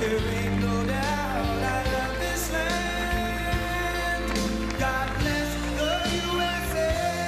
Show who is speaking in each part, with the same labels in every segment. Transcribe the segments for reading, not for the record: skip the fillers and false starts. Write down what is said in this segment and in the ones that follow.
Speaker 1: there ain't no doubt I love this land. God bless the USA.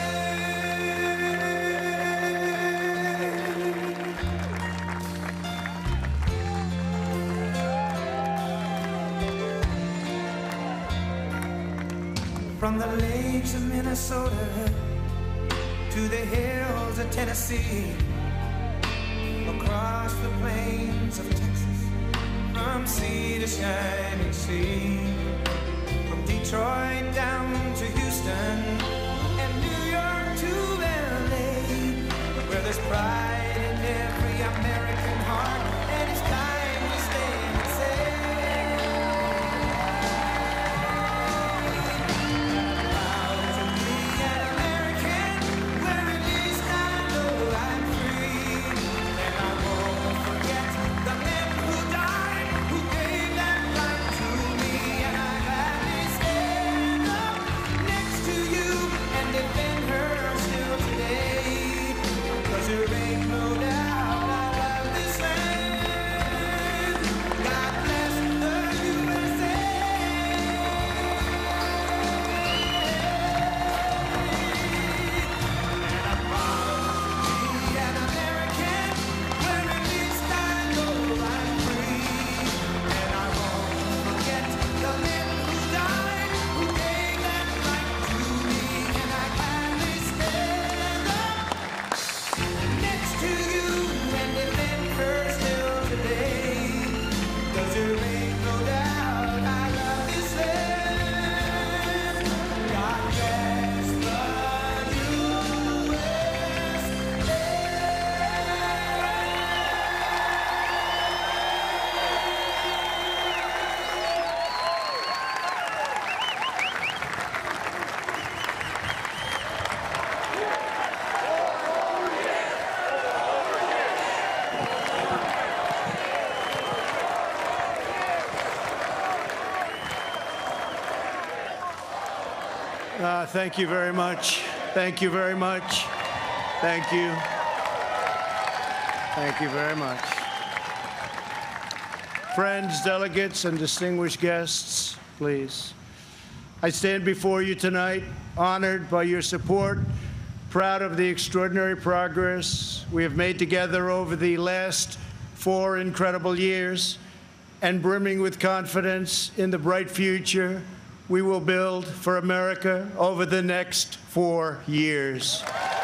Speaker 1: From the lakes of Minnesota to the hills of Tennessee, across the plains of Texas, from sea to shining sea, from Detroit down to Houston and New York to LA, where there's pride in every American heart, and it's time to stand and say, proud to be an American, where at least I know I'm free, and I won't forget the men who died, who gave that right to me, and I gladly stand up next to you and defend her still today, 'cause there ain't no doubt I love this land. God bless the USA. And I'm proud to be an American, where at least I know I'm free, and I won't forget the men who died, who gave that right to me, and I gladly stand up next to you and defend her still today, 'cause there ain't no doubt I love this land. God bless the USA.
Speaker 2: Thank you very much. Thank you very much. Thank you. Thank you very much. Friends, delegates, and distinguished guests, please. I stand before you tonight, honored by your support, proud of the extraordinary progress we have made together over the last 4 incredible years, and brimming with confidence in the bright future we will build for America over the next 4 years.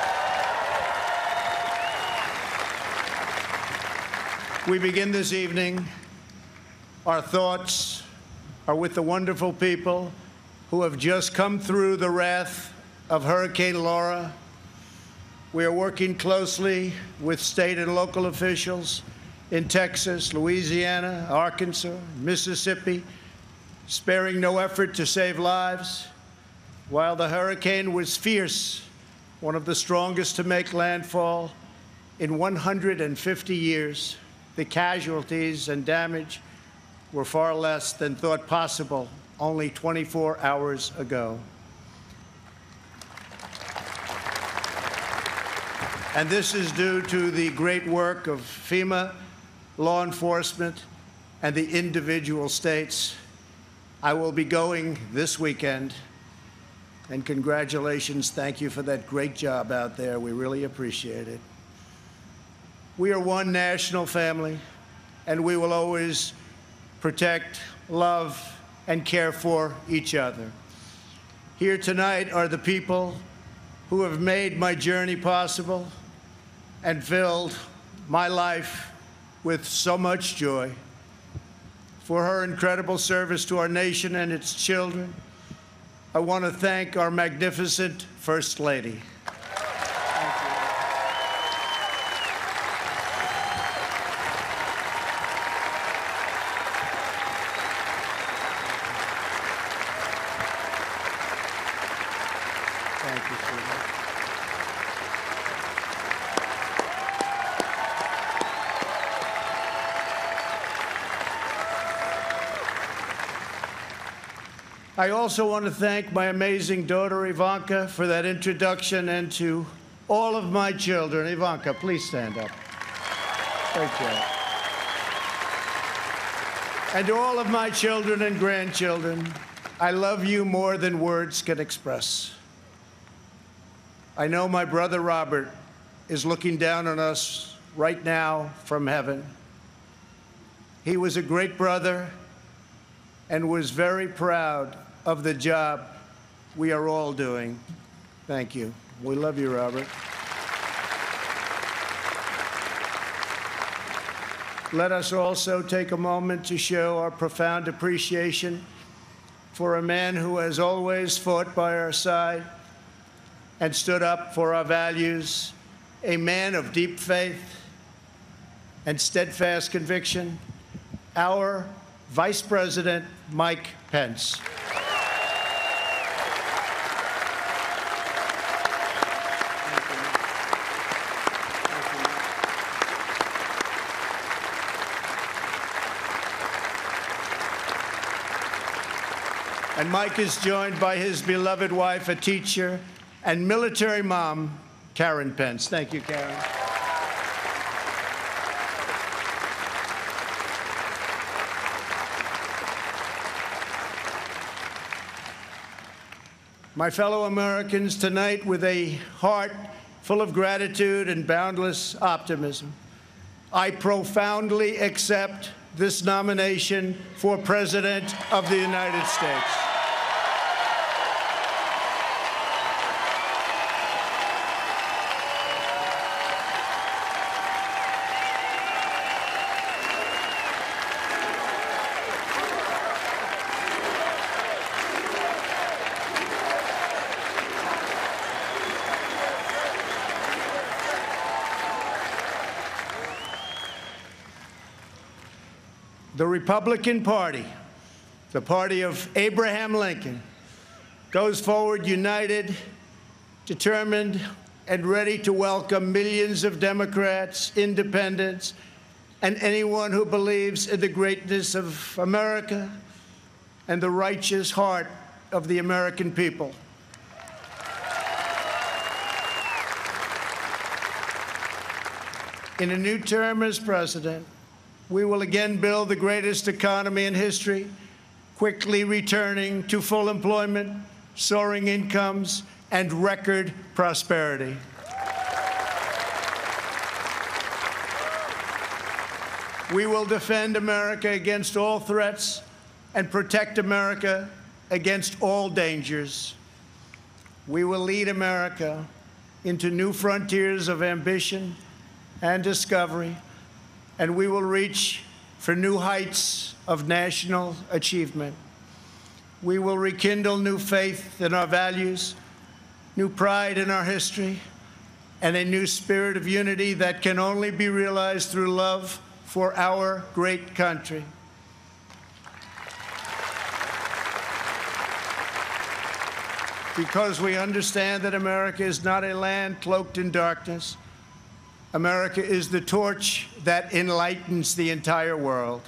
Speaker 2: We begin this evening. Our thoughts are with the wonderful people who have just come through the wrath of Hurricane Laura. We are working closely with state and local officials in Texas, Louisiana, Arkansas, Mississippi, sparing no effort to save lives. While the hurricane was fierce, one of the strongest to make landfall in 150 years, the casualties and damage were far less than thought possible only 24 hours ago. And this is due to the great work of FEMA, law enforcement, and the individual states. I will be going this weekend, and congratulations, thank you for that great job out there. We really appreciate it. We are one national family, and we will always protect, love, and care for each other. Here tonight are the people who have made my journey possible and filled my life with so much joy. For her incredible service to our nation and its children, I want to thank our magnificent First Lady. Thank you, sweetheart. I also want to thank my amazing daughter, Ivanka, for that introduction, and to all of my children. Ivanka, please stand up. Great job. And to all of my children and grandchildren, I love you more than words can express. I know my brother Robert is looking down on us right now from heaven. He was a great brother and was very proud of the job we are all doing. Thank you. We love you, Robert. Let us also take a moment to show our profound appreciation for a man who has always fought by our side and stood up for our values, a man of deep faith and steadfast conviction, our Vice President Mike Pence. And Mike is joined by his beloved wife, a teacher, and military mom, Karen Pence. Thank you, Karen. My fellow Americans, tonight, with a heart full of gratitude and boundless optimism, I profoundly accept this nomination for President of the United States. The Republican Party, the party of Abraham Lincoln, goes forward united, determined, and ready to welcome millions of Democrats, independents, and anyone who believes in the greatness of America and the righteous heart of the American people. In a new term as president, we will again build the greatest economy in history, quickly returning to full employment, soaring incomes, and record prosperity. We will defend America against all threats and protect America against all dangers. We will lead America into new frontiers of ambition and discovery, and we will reach for new heights of national achievement. We will rekindle new faith in our values, new pride in our history, and a new spirit of unity that can only be realized through love for our great country. Because we understand that America is not a land cloaked in darkness. America is the torch that enlightens the entire world.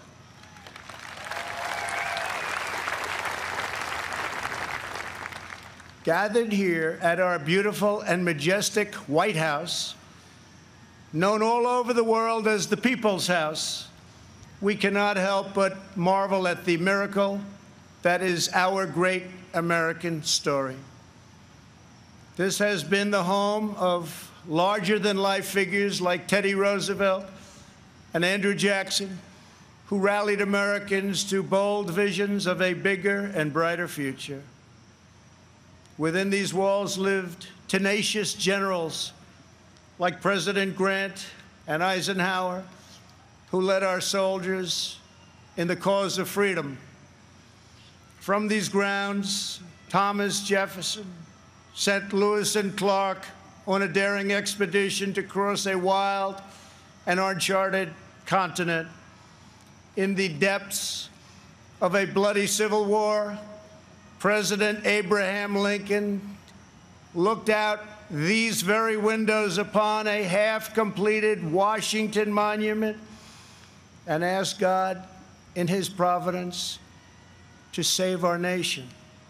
Speaker 2: Gathered here at our beautiful and majestic White House, known all over the world as the People's House, we cannot help but marvel at the miracle that is our great American story. This has been the home of larger-than-life figures like Teddy Roosevelt and Andrew Jackson, who rallied Americans to bold visions of a bigger and brighter future. Within these walls lived tenacious generals like President Grant and Eisenhower, who led our soldiers in the cause of freedom. From these grounds, Thomas Jefferson sent Lewis and Clark on a daring expedition to cross a wild and uncharted continent. In the depths of a bloody civil war, President Abraham Lincoln looked out these very windows upon a half-completed Washington Monument and asked God, in his providence, to save our nation.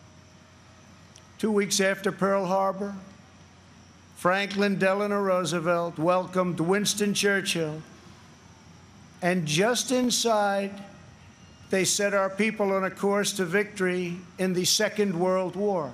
Speaker 2: 2 weeks after Pearl Harbor, Franklin Delano Roosevelt welcomed Winston Churchill, and just inside They set our people on a course to victory in the Second World War.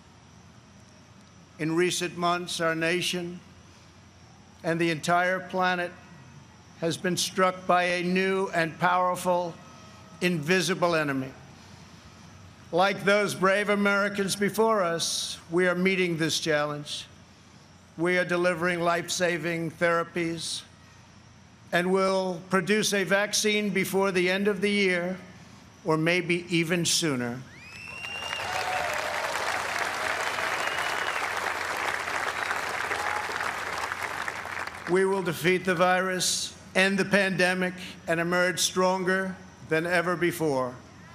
Speaker 2: In recent months, our nation and the entire planet has been struck by a new and powerful, invisible enemy. Like those brave Americans before us, we are meeting this challenge. We are delivering life-saving therapies and will produce a vaccine before the end of the year, or maybe even sooner. We will defeat the virus, end the pandemic, and emerge stronger than ever before.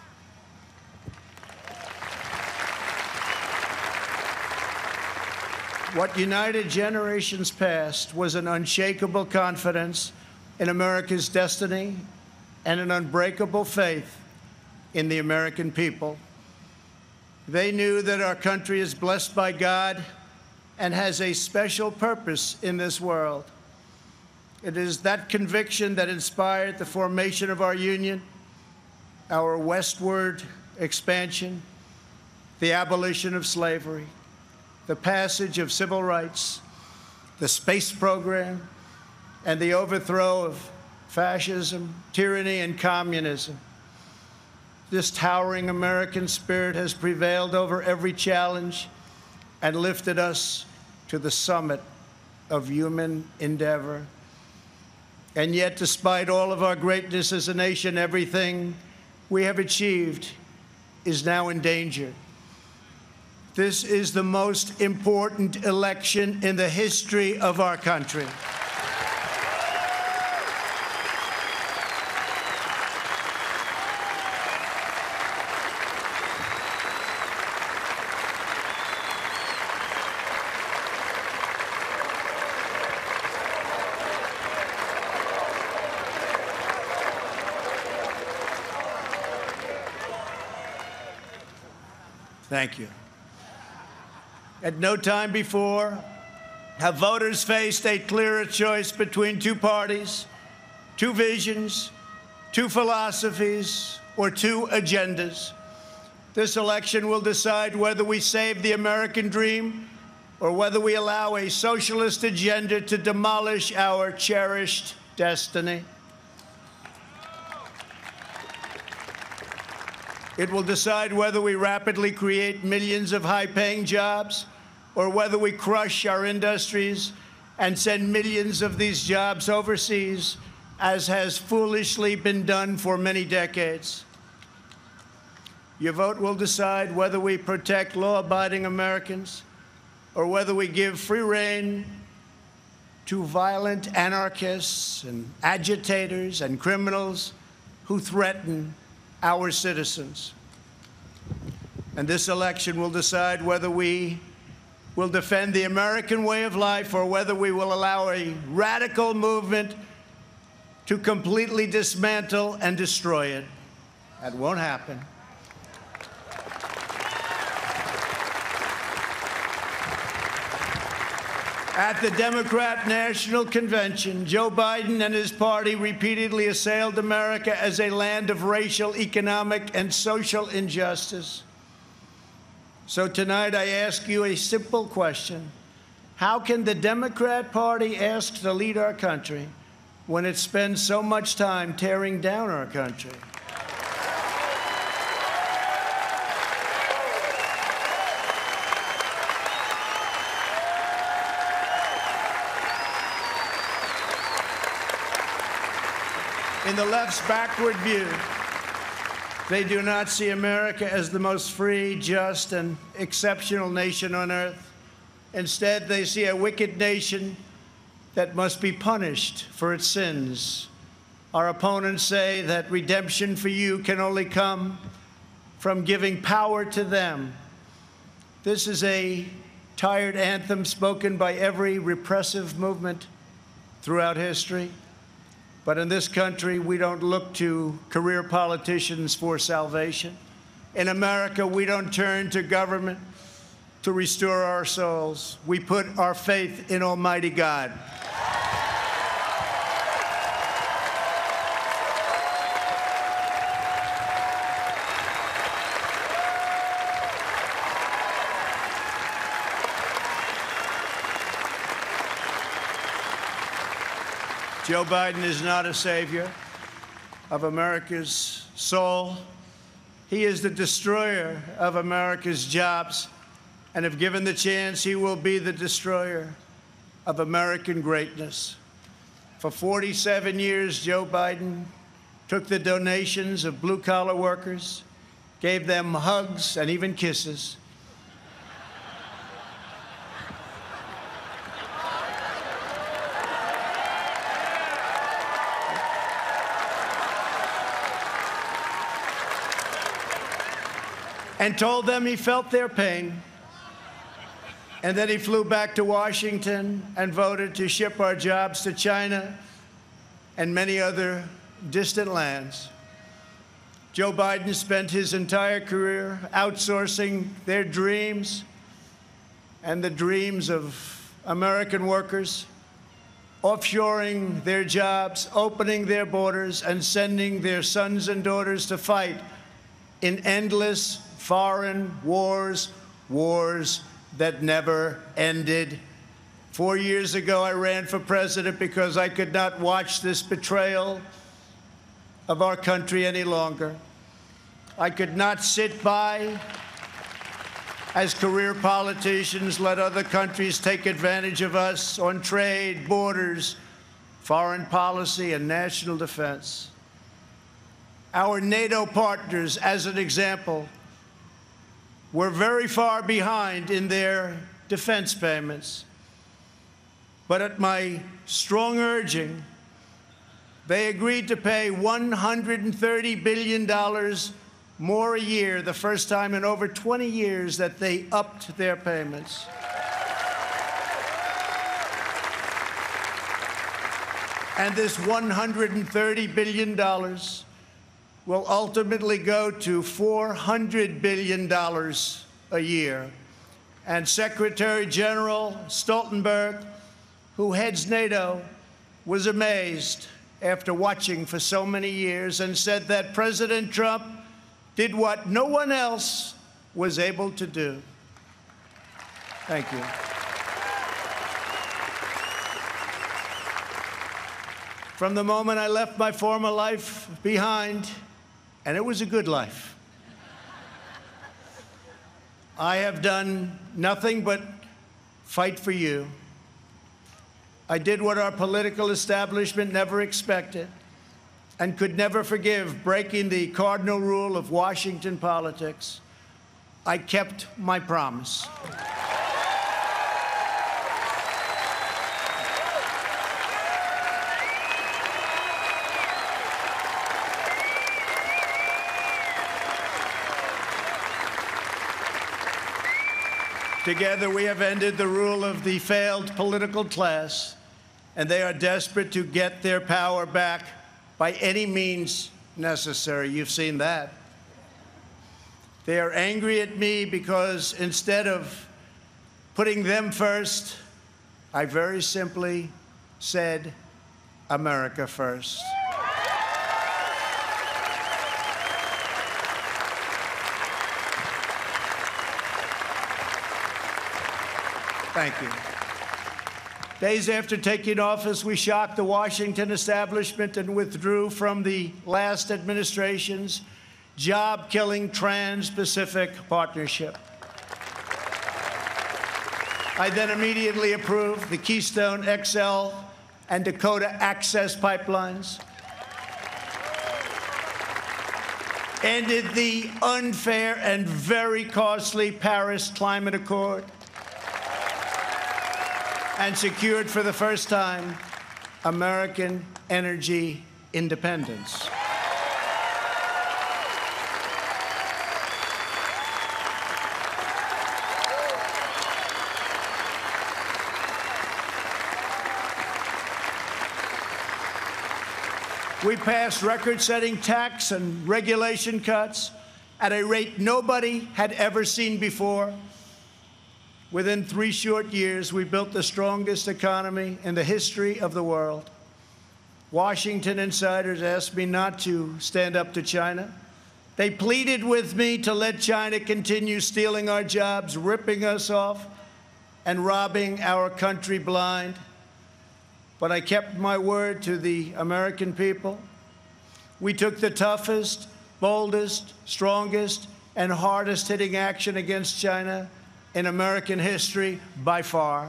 Speaker 2: What united generations past was an unshakable confidence in America's destiny and an unbreakable faith in the American people. They knew that our country is blessed by God and has a special purpose in this world. It is that conviction that inspired the formation of our union, our westward expansion, the abolition of slavery, the passage of civil rights, the space program, and the overthrow of fascism, tyranny, and communism. This towering American spirit has prevailed over every challenge and lifted us to the summit of human endeavor. And yet, despite all of our greatness as a nation, everything we have achieved is now in danger. This is the most important election in the history of our country. Thank you. At no time before have voters faced a clearer choice between two parties, two visions, two philosophies, or two agendas. This election will decide whether we save the American dream or whether we allow a socialist agenda to demolish our cherished destiny. It will decide whether we rapidly create millions of high-paying jobs or whether we crush our industries and send millions of these jobs overseas, as has foolishly been done for many decades. Your vote will decide whether we protect law-abiding Americans or whether we give free rein to violent anarchists and agitators and criminals who threaten our citizens. And this election will decide whether we will defend the American way of life or whether we will allow a radical movement to completely dismantle and destroy it. That won't happen. At the Democrat National Convention, Joe Biden and his party repeatedly assailed America as a land of racial, economic, and social injustice. So tonight I ask you a simple question. How can the Democrat Party ask to lead our country when it spends so much time tearing down our country? In the left's backward view, they do not see America as the most free, just, and exceptional nation on earth. Instead, they see a wicked nation that must be punished for its sins. Our opponents say that redemption for you can only come from giving power to them. This is a tired anthem spoken by every repressive movement throughout history. But in this country, we don't look to career politicians for salvation. In America, we don't turn to government to restore our souls. We put our faith in Almighty God. Joe Biden is not a savior of America's soul. He is the destroyer of America's jobs, and if given the chance, he will be the destroyer of American greatness. For 47 years, Joe Biden took the donations of blue-collar workers, gave them hugs and even kisses, and told them he felt their pain. And then he flew back to Washington and voted to ship our jobs to China and many other distant lands. Joe Biden spent his entire career outsourcing their dreams and the dreams of American workers, offshoring their jobs, opening their borders, and sending their sons and daughters to fight in endless foreign wars, wars that never ended. 4 years ago, I ran for president because I could not watch this betrayal of our country any longer. I could not sit by as career politicians let other countries take advantage of us on trade, borders, foreign policy, and national defense. Our NATO partners, as an example, were very far behind in their defense payments. But at my strong urging, they agreed to pay $130 billion more a year, the first time in over 20 years that they upped their payments. And this $130 billion will ultimately go to $400 billion a year. And Secretary General Stoltenberg, who heads NATO, was amazed after watching for so many years and said that President Trump did what no one else was able to do. Thank you. From the moment I left my former life behind, and it was a good life, I have done nothing but fight for you. I did what our political establishment never expected and could never forgive, breaking the cardinal rule of Washington politics. I kept my promise. Together, we have ended the rule of the failed political class, and they are desperate to get their power back by any means necessary. You've seen that. They are angry at me because instead of putting them first, I very simply said, America first. Thank you. Days after taking office, we shocked the Washington establishment and withdrew from the last administration's job-killing Trans-Pacific Partnership. I then immediately approved the Keystone XL and Dakota Access pipelines, ended the unfair and very costly Paris Climate Accord, and secured for the first time American energy independence. We passed record-setting tax and regulation cuts at a rate nobody had ever seen before. Within 3 short years, we built the strongest economy in the history of the world. Washington insiders asked me not to stand up to China. They pleaded with me to let China continue stealing our jobs, ripping us off, and robbing our country blind. but I kept my word to the American people. We took the toughest, boldest, strongest, and hardest-hitting action against China in American history by far.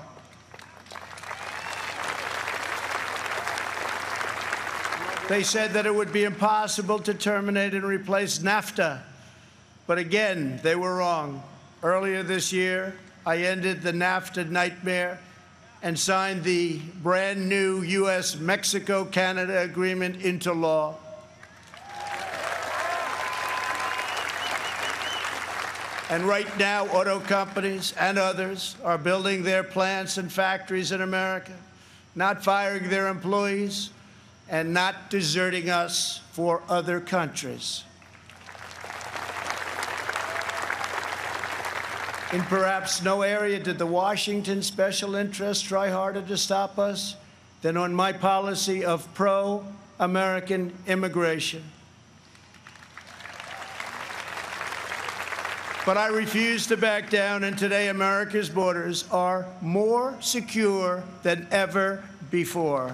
Speaker 2: They said that it would be impossible to terminate and replace NAFTA. But again, they were wrong. Earlier this year, I ended the NAFTA nightmare and signed the brand new U.S.-Mexico-Canada agreement into law. And right now, auto companies and others are building their plants and factories in America, not firing their employees, and not deserting us for other countries. In perhaps no area did the Washington special interests try harder to stop us than on my policy of pro-American immigration. But I refuse to back down, and today America's borders are more secure than ever before.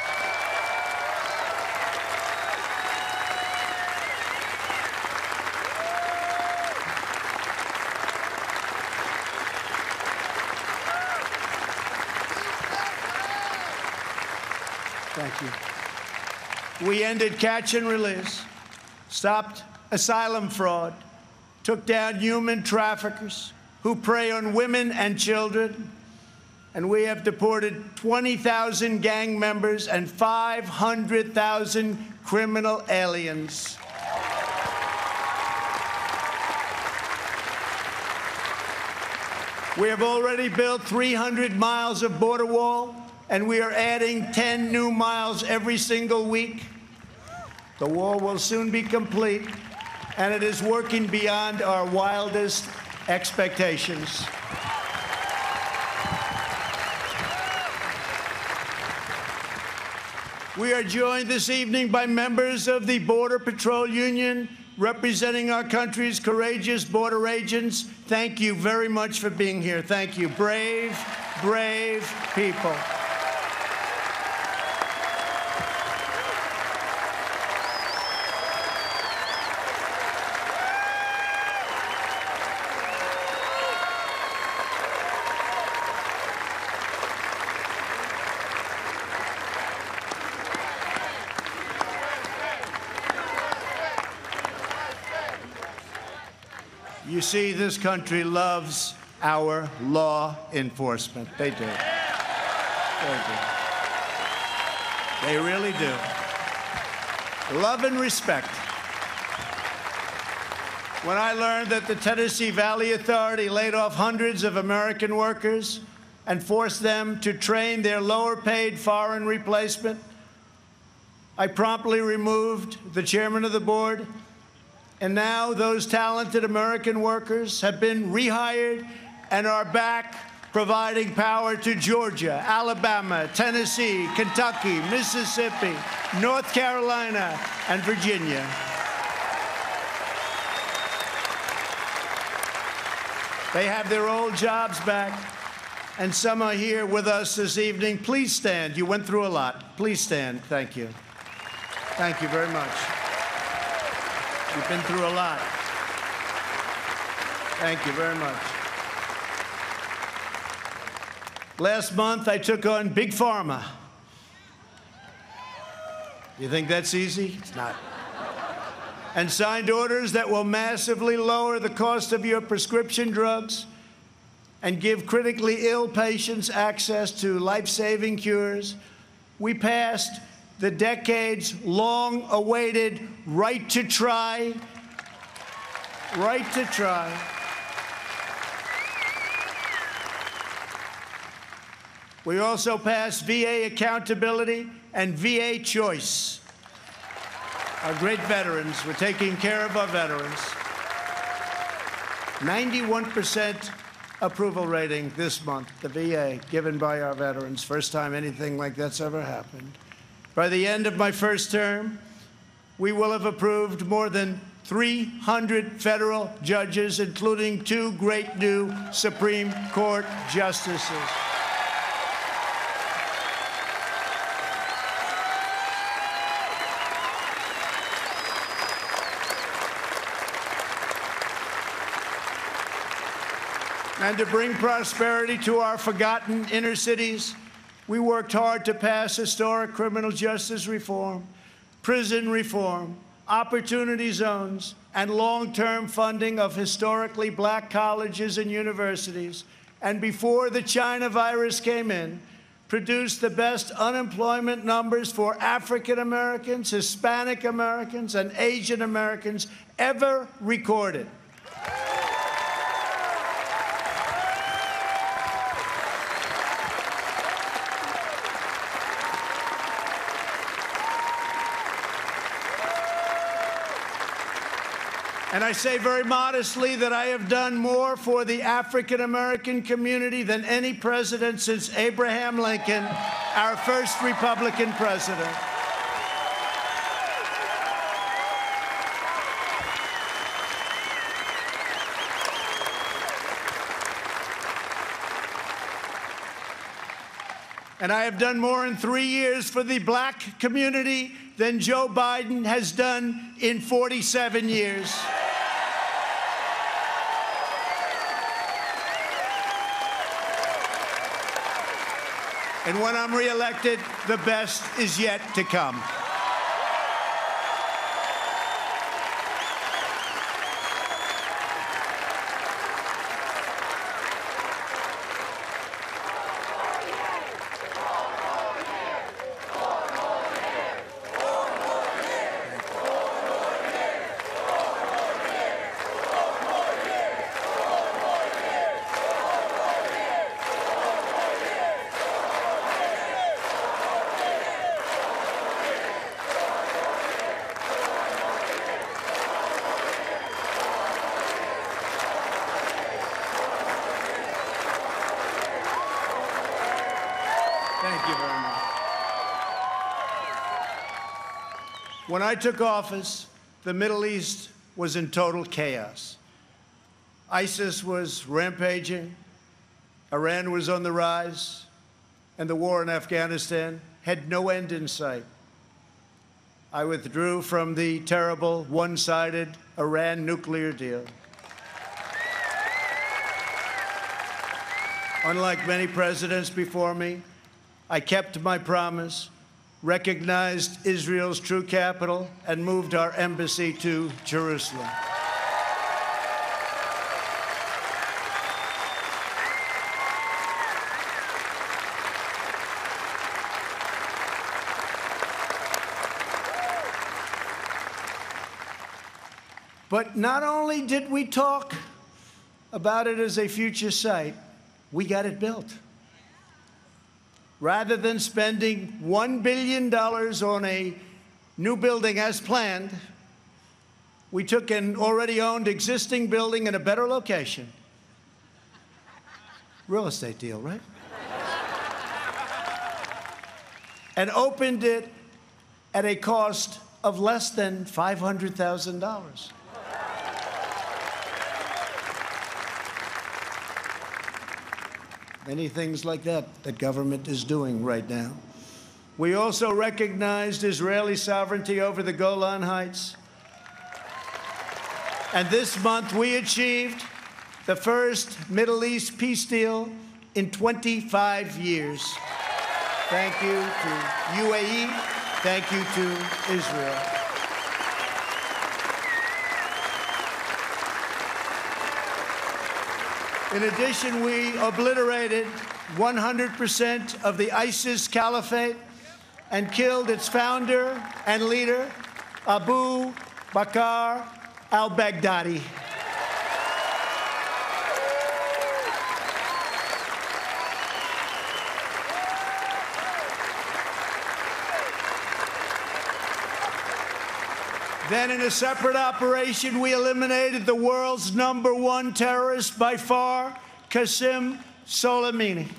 Speaker 2: Thank you. We ended catch and release, stopped asylum fraud, took down human traffickers who prey on women and children, and we have deported 20,000 gang members and 500,000 criminal aliens. We have already built 300 miles of border wall, and we are adding 10 new miles every single week. The wall will soon be complete, and it is working beyond our wildest expectations. We are joined this evening by members of the Border Patrol Union, representing our country's courageous border agents. Thank you very much for being here. Thank you. Brave, brave people. You see, this country loves our law enforcement. They do. They do. They really do. Love and respect. When I learned that the Tennessee Valley Authority laid off hundreds of American workers and forced them to train their lower-paid foreign replacement, I promptly removed the chairman of the board. And now those talented American workers have been rehired and are back providing power to Georgia, Alabama, Tennessee, Kentucky, Mississippi, North Carolina, and Virginia. They have their old jobs back, and some are here with us this evening. Please stand. You went through a lot. Please stand. Thank you. Thank you very much. You've been through a lot. Thank you very much. Last month, I took on Big Pharma. You think that's easy? It's not. And signed orders that will massively lower the cost of your prescription drugs and give critically ill patients access to life-saving cures. We passed the decades-long-awaited right to try. Right to try. We also passed VA accountability and VA choice. Our great veterans, we're taking care of our veterans. 91% approval rating this month, the VA, given by our veterans. First time anything like that's ever happened. By the end of my first term, we will have approved more than 300 federal judges, including 2 great new Supreme Court justices. And to bring prosperity to our forgotten inner cities, we worked hard to pass historic criminal justice reform, prison reform, opportunity zones, and long-term funding of historically black colleges and universities. And before the China virus came in, produced the best unemployment numbers for African Americans, Hispanic Americans, and Asian Americans ever recorded. And I say very modestly that I have done more for the African American community than any president since Abraham Lincoln, our first Republican president. And I have done more in 3 years for the black community than Joe Biden has done in 47 years. And when I'm reelected, the best is yet to come. Thank you very much. When I took office, the Middle East was in total chaos. ISIS was rampaging, Iran was on the rise, and the war in Afghanistan had no end in sight. I withdrew from the terrible one-sided Iran nuclear deal. Unlike many presidents before me, I kept my promise, recognized Israel's true capital, and moved our embassy to Jerusalem. But not only did we talk about it as a future site, we got it built. Rather than spending $1 billion on a new building as planned, we took an already owned existing building in a better location. Real estate deal, right? And opened it at a cost of less than $500,000. Many things like that government is doing right now. We also recognized Israeli sovereignty over the Golan Heights. And this month we achieved the first Middle East peace deal in 25 years. Thank you to UAE. Thank you to Israel. In addition, we obliterated 100% of the ISIS caliphate and killed its founder and leader, Abu Bakr al-Baghdadi. Then, in a separate operation, we eliminated the world's #1 terrorist by far, Qasem Soleimani.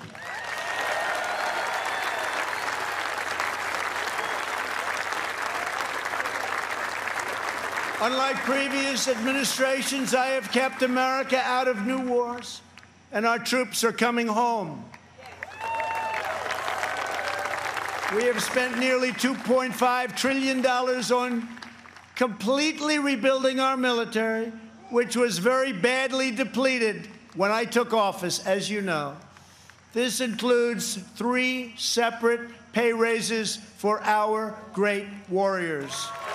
Speaker 2: Unlike previous administrations, I have kept America out of new wars, and our troops are coming home. We have spent nearly $2.5 trillion on completely rebuilding our military, which was very badly depleted when I took office, as you know. This includes 3 separate pay raises for our great warriors.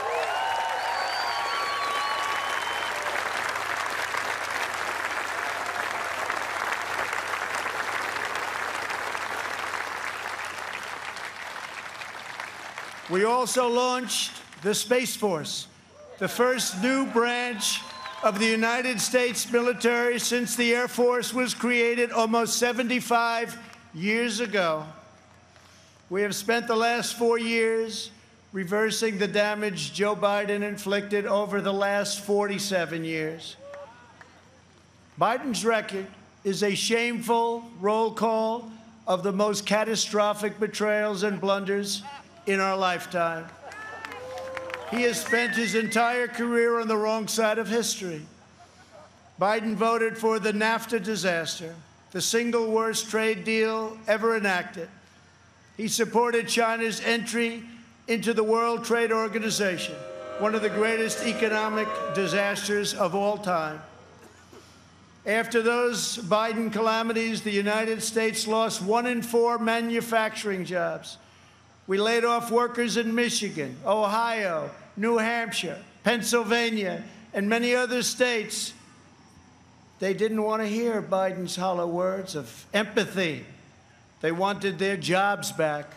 Speaker 2: We also launched the Space Force, the first new branch of the United States military since the Air Force was created almost 75 years ago. We have spent the last 4 years reversing the damage Joe Biden inflicted over the last 47 years. Biden's record is a shameful roll call of the most catastrophic betrayals and blunders in our lifetime. He has spent his entire career on the wrong side of history. Biden voted for the NAFTA disaster, the single worst trade deal ever enacted. He supported China's entry into the World Trade Organization, one of the greatest economic disasters of all time. After those Biden calamities, the United States lost 1 in 4 manufacturing jobs. We laid off workers in Michigan, Ohio, New Hampshire, Pennsylvania, and many other states. They didn't want to hear Biden's hollow words of empathy. They wanted their jobs back.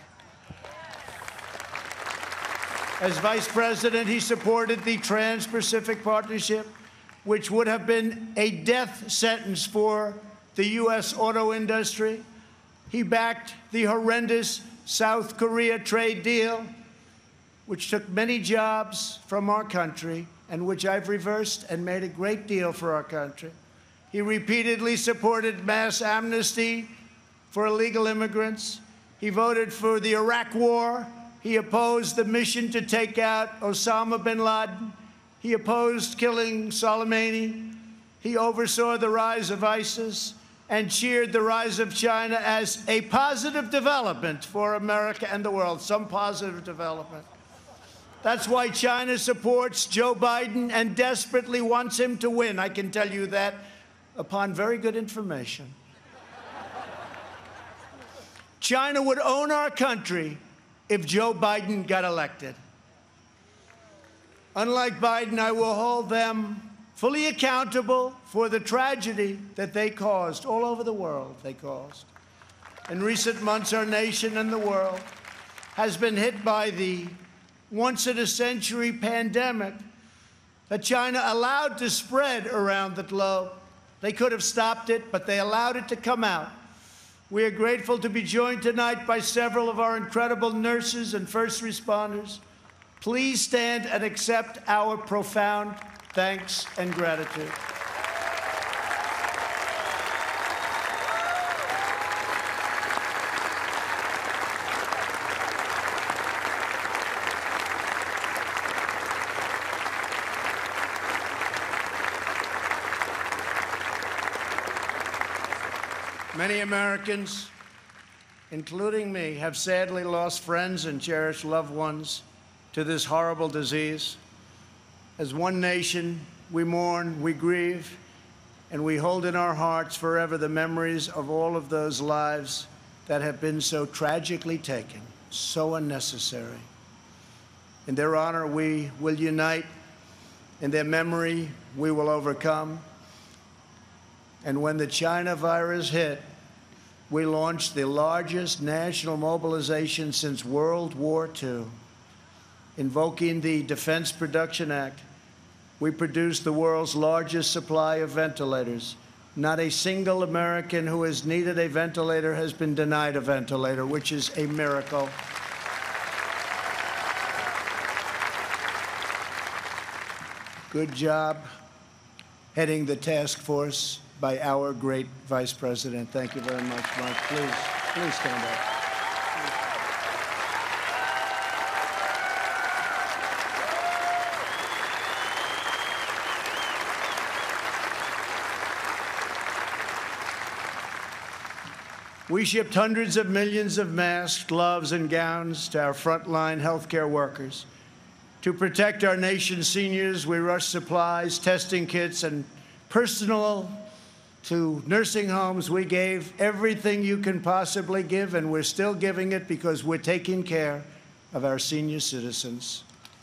Speaker 2: As vice president, he supported the Trans-Pacific Partnership, which would have been a death sentence for the U.S. auto industry. He backed the horrendous South Korea trade deal, which took many jobs from our country and which I've reversed and made a great deal for our country. He repeatedly supported mass amnesty for illegal immigrants. He voted for the Iraq War. He opposed the mission to take out Osama bin Laden. He opposed killing Soleimani. He oversaw the rise of ISIS and cheered the rise of China as a positive development for America and the world, some positive development. That's why China supports Joe Biden and desperately wants him to win. I can tell you that upon very good information. China would own our country if Joe Biden got elected. Unlike Biden, I will hold them fully accountable for the tragedy that they caused all over the world. In recent months, our nation and the world has been hit by the once-in-a-century pandemic that China allowed to spread around the globe. They could have stopped it, but they allowed it to come out. We are grateful to be joined tonight by several of our incredible nurses and first responders. Please stand and accept our profound thanks and gratitude. Many Americans, including me, have sadly lost friends and cherished loved ones to this horrible disease. As one nation, we mourn, we grieve, and we hold in our hearts forever the memories of all of those lives that have been so tragically taken, so unnecessary. In their honor, we will unite. In their memory, we will overcome. And when the China virus hit, we launched the largest national mobilization since World War II. Invoking the Defense Production Act, we produced the world's largest supply of ventilators. Not a single American who has needed a ventilator has been denied a ventilator, which is a miracle. Good job heading the task force by our great Vice President. Thank you very much, Mark. Please stand up. We shipped hundreds of millions of masks, gloves, and gowns to our frontline healthcare workers. To protect our nation's seniors, we rushed supplies, testing kits, and personal To nursing homes, we gave everything you can possibly give, and we're still giving it because we're taking care of our senior citizens.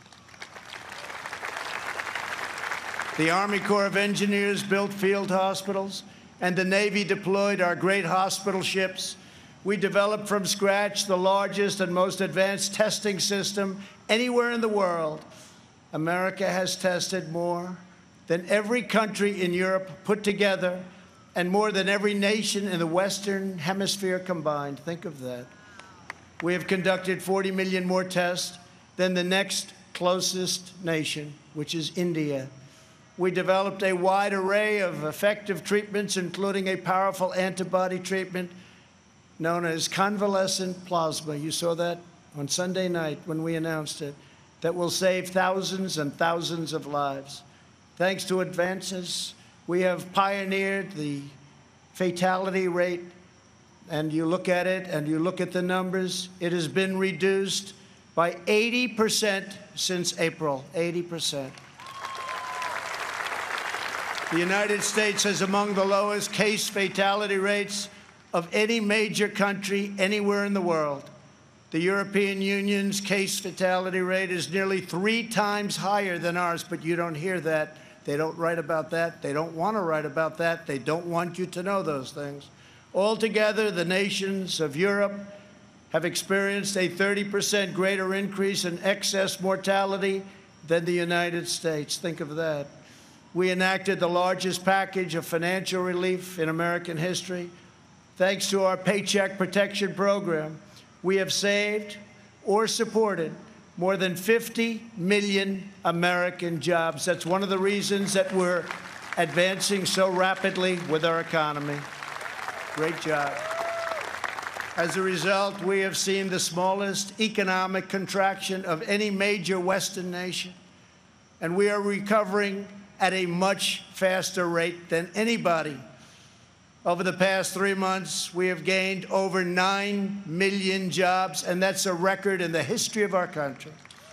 Speaker 2: The Army Corps of Engineers built field hospitals, and the Navy deployed our great hospital ships. We developed from scratch the largest and most advanced testing system anywhere in the world. America has tested more than every country in Europe put together, and more than every nation in the Western Hemisphere combined. Think of that. We have conducted 40 million more tests than the next closest nation, which is India. We developed a wide array of effective treatments, including a powerful antibody treatment known as convalescent plasma. You saw that on Sunday night when we announced it, that will save thousands and thousands of lives. Thanks to advances, we have pioneered the fatality rate, and you look at it and you look at the numbers, it has been reduced by 80% since April, 80%. The United States has among the lowest case fatality rates of any major country anywhere in the world. The European Union's case fatality rate is nearly 3 times higher than ours, but you don't hear that. They don't write about that. They don't want to write about that. They don't want you to know those things. Altogether, the nations of Europe have experienced a 30% greater increase in excess mortality than the United States. Think of that. We enacted the largest package of financial relief in American history. Thanks to our Paycheck Protection Program, we have saved or supported more than 50 million American jobs. That's one of the reasons that we're advancing so rapidly with our economy. Great job. As a result, we have seen the smallest economic contraction of any major Western nation, and we are recovering at a much faster rate than anybody. Over the past 3 months, we have gained over 9 million jobs, and that's a record in the history of our country.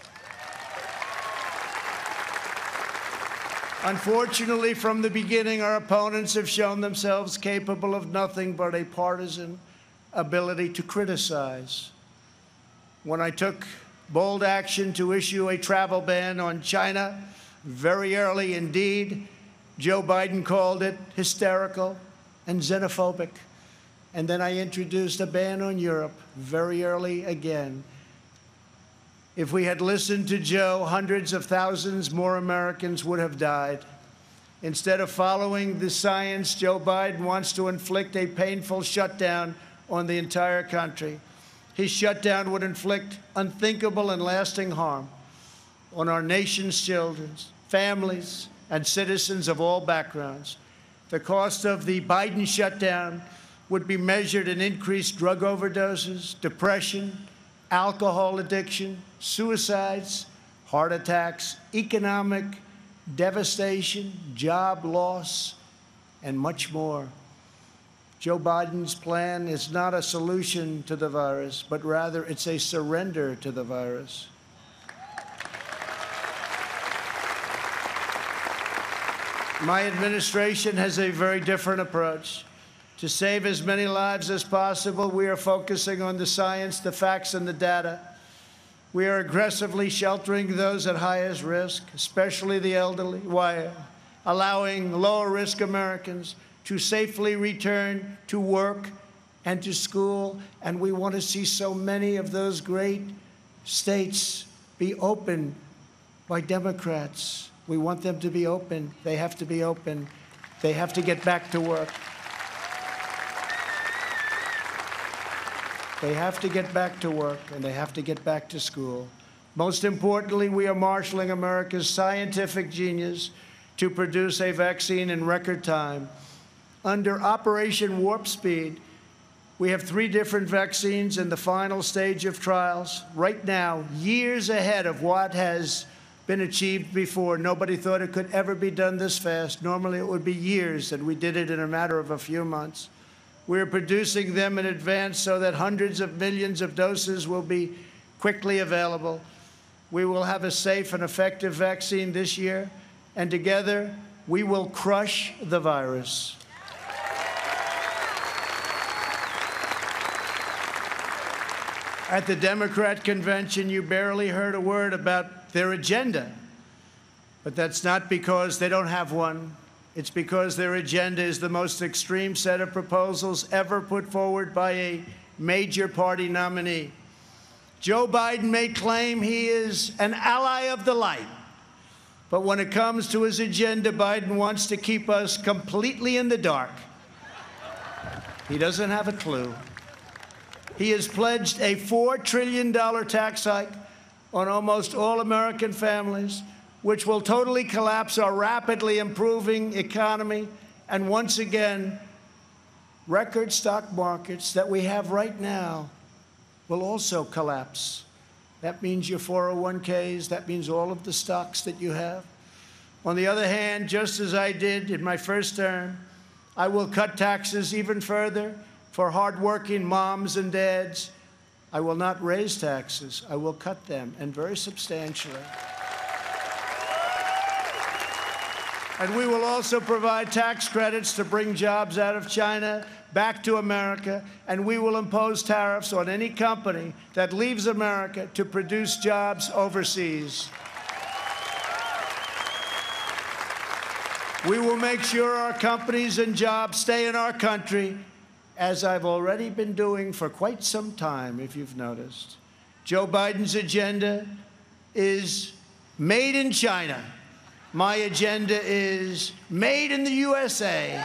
Speaker 2: Unfortunately, from the beginning, our opponents have shown themselves capable of nothing but a partisan ability to criticize. When I took bold action to issue a travel ban on China, very early indeed, Joe Biden called it hysterical and xenophobic. And then I introduced a ban on Europe very early again. If we had listened to Joe, hundreds of thousands more Americans would have died. Instead of following the science, Joe Biden wants to inflict a painful shutdown on the entire country. His shutdown would inflict unthinkable and lasting harm on our nation's children, families, and citizens of all backgrounds. The cost of the Biden shutdown would be measured in increased drug overdoses, depression, alcohol addiction, suicides, heart attacks, economic devastation, job loss, and much more. Joe Biden's plan is not a solution to the virus, but rather it's a surrender to the virus. My administration has a very different approach. To save as many lives as possible, we are focusing on the science, the facts, and the data. We are aggressively sheltering those at highest risk, especially the elderly, while allowing lower-risk Americans to safely return to work and to school. And we want to see so many of those great states be opened by Democrats. We want them to be open. They have to be open. They have to get back to work. They have to get back to work, and they have to get back to school. Most importantly, we are marshaling America's scientific genius to produce a vaccine in record time. Under Operation Warp Speed, we have 3 different vaccines in the final stage of trials. Right now, years ahead of what has been achieved before. Nobody thought it could ever be done this fast. Normally, it would be years, and we did it in a matter of a few months. We're producing them in advance so that hundreds of millions of doses will be quickly available. We will have a safe and effective vaccine this year, and together we will crush the virus. At the Democrat convention, you barely heard a word about their agenda. But that's not because they don't have one. It's because their agenda is the most extreme set of proposals ever put forward by a major party nominee. Joe Biden may claim he is an ally of the light, but when it comes to his agenda, Biden wants to keep us completely in the dark. He doesn't have a clue. He has pledged a $4 trillion tax hike on almost all American families, which will totally collapse our rapidly improving economy and, once again, record stock markets that we have right now will also collapse. That means your 401ks, that means all of the stocks that you have. On the other hand, just as I did in my first term, I will cut taxes even further for hardworking moms and dads. I will not raise taxes. I will cut them, and very substantially. And we will also provide tax credits to bring jobs out of China back to America, and we will impose tariffs on any company that leaves America to produce jobs overseas. We will make sure our companies and jobs stay in our country, as I've already been doing for quite some time, if you've noticed. Joe Biden's agenda is made in China. My agenda is made in the USA.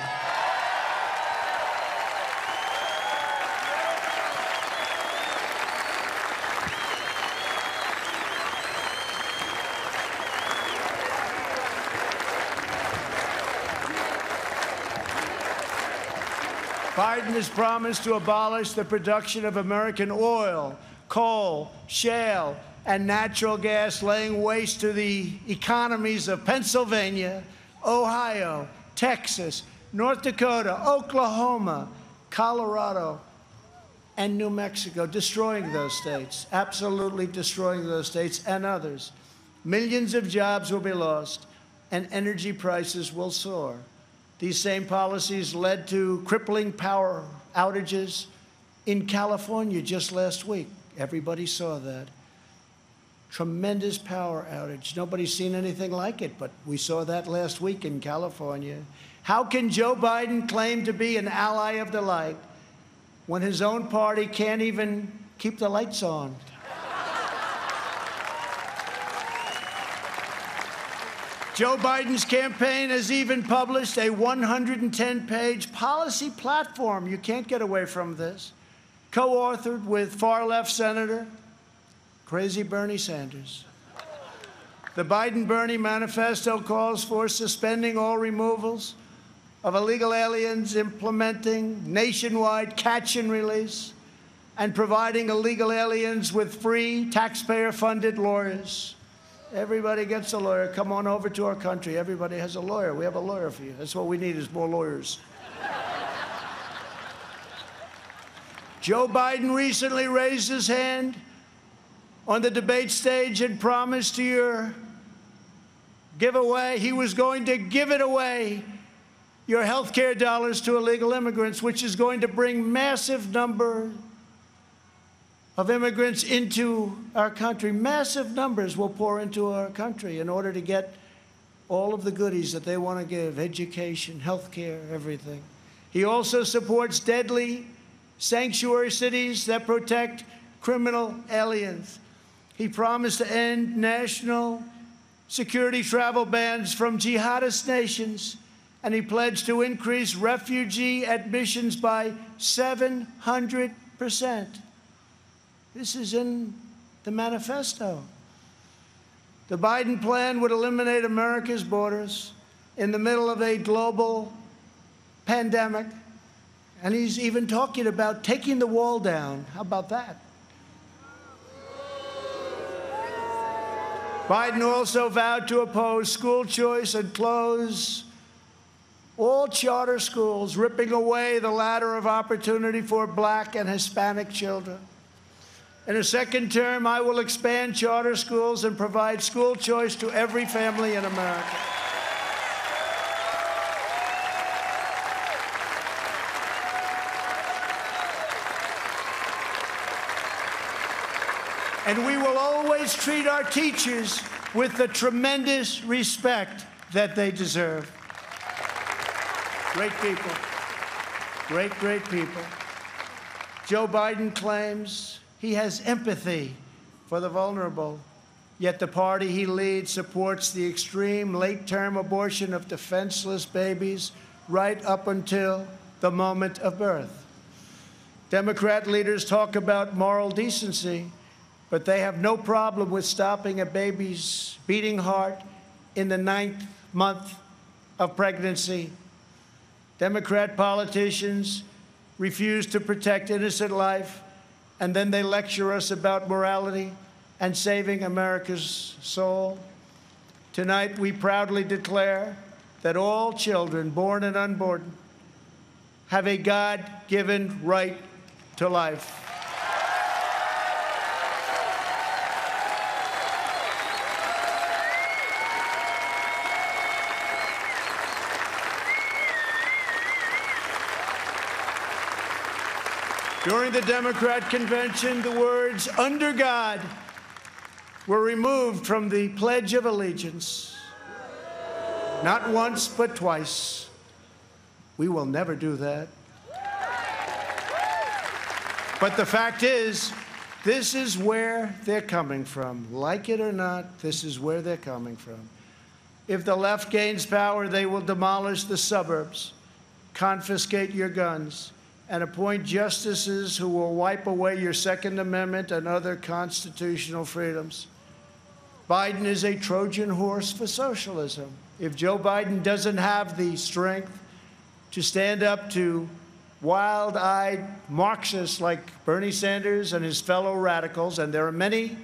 Speaker 2: Biden has promised to abolish the production of American oil, coal, shale, and natural gas, laying waste to the economies of Pennsylvania, Ohio, Texas, North Dakota, Oklahoma, Colorado, and New Mexico, destroying those states, absolutely destroying those states and others. Millions of jobs will be lost, and energy prices will soar. These same policies led to crippling power outages in California just last week. Everybody saw that. Tremendous power outage. Nobody's seen anything like it, but we saw that last week in California. How can Joe Biden claim to be an ally of the light when his own party can't even keep the lights on? Joe Biden's campaign has even published a 110-page policy platform. You can't get away from this. Co-authored with far-left Senator Crazy Bernie Sanders. The Biden-Bernie manifesto calls for suspending all removals of illegal aliens, implementing nationwide catch and release, and providing illegal aliens with free, taxpayer-funded lawyers. Everybody gets a lawyer. Come on over to our country. Everybody has a lawyer. We have a lawyer for you. That's what we need is more lawyers. Joe Biden recently raised his hand on the debate stage and promised to your giveaway, he was going to give it away, your health care dollars to illegal immigrants, which is going to bring massive number of immigrants into our country. Massive numbers will pour into our country in order to get all of the goodies that they want to give, education, health care, everything. He also supports deadly sanctuary cities that protect criminal aliens. He promised to end national security travel bans from jihadist nations, and he pledged to increase refugee admissions by 700%. This is in the manifesto. The Biden plan would eliminate America's borders in the middle of a global pandemic, and he's even talking about taking the wall down. How about that? Biden also vowed to oppose school choice and close all charter schools, ripping away the ladder of opportunity for Black and Hispanic children. In a second term, I will expand charter schools and provide school choice to every family in America. And we will always treat our teachers with the tremendous respect that they deserve. Great people. Great, great people. Joe Biden claims he has empathy for the vulnerable, yet the party he leads supports the extreme late-term abortion of defenseless babies right up until the moment of birth. Democrat leaders talk about moral decency, but they have no problem with stopping a baby's beating heart in the 9th month of pregnancy. Democrat politicians refuse to protect innocent life, and then they lecture us about morality and saving America's soul. Tonight, we proudly declare that all children, born and unborn, have a God-given right to life. During the Democrat convention, the words "under God" were removed from the Pledge of Allegiance. Not once, but twice. We will never do that. But the fact is, this is where they're coming from. Like it or not, this is where they're coming from. If the left gains power, they will demolish the suburbs, confiscate your guns, and appoint justices who will wipe away your Second Amendment and other constitutional freedoms. Biden is a Trojan horse for socialism. If Joe Biden doesn't have the strength to stand up to wild-eyed Marxists like Bernie Sanders and his fellow radicals, and there are many,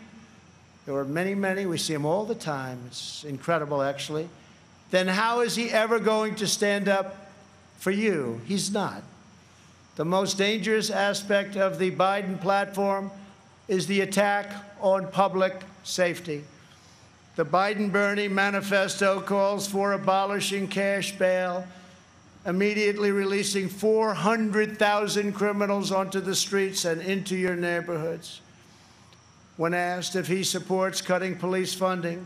Speaker 2: we see them all the time, it's incredible actually, then how is he ever going to stand up for you? He's not. The most dangerous aspect of the Biden platform is the attack on public safety. The Biden-Bernie manifesto calls for abolishing cash bail, immediately releasing 400,000 criminals onto the streets and into your neighborhoods. When asked if he supports cutting police funding,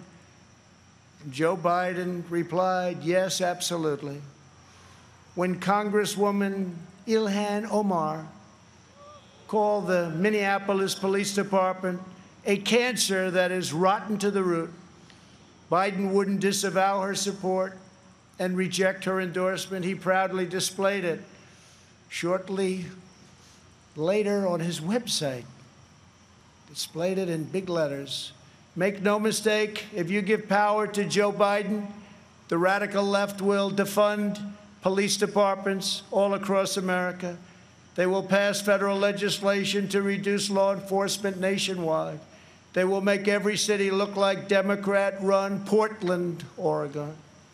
Speaker 2: Joe Biden replied, yes, absolutely. When Congresswoman Ilhan Omar called the Minneapolis Police Department a cancer that is rotten to the root, Biden wouldn't disavow her support and reject her endorsement. He proudly displayed it shortly later on his website, displayed it in big letters. Make no mistake, if you give power to Joe Biden, the radical left will defund police departments all across America. They will pass federal legislation to reduce law enforcement nationwide. They will make every city look like Democrat-run Portland, Oregon.